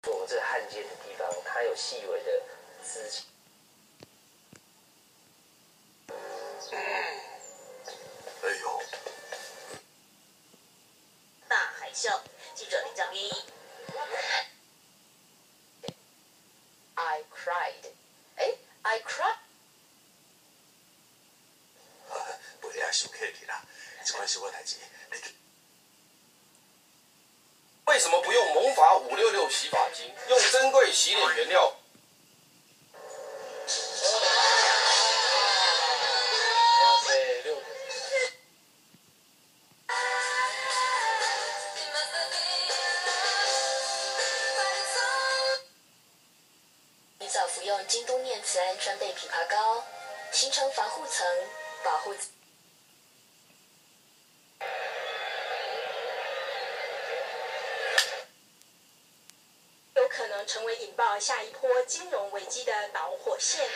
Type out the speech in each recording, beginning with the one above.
我们这焊接的地方，它有细微的丝线。 哎呦！ 大海啸，记者林江一。I cried， I cried。 不会啊，想客气啦，这款是我代志。 为什么不用蒙法566洗发精，用珍贵洗脸原料？ 提早服用京都念慈庵川贝枇杷膏，形成防护层，保护。有可能成为引爆下一波金融危机的导火线。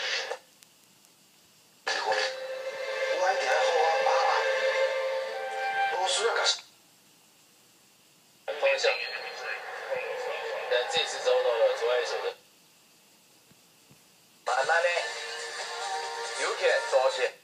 我还定好我爸爸，无需要甲。 方向。但这次遭到了左爱手的。慢慢的，右拳左切。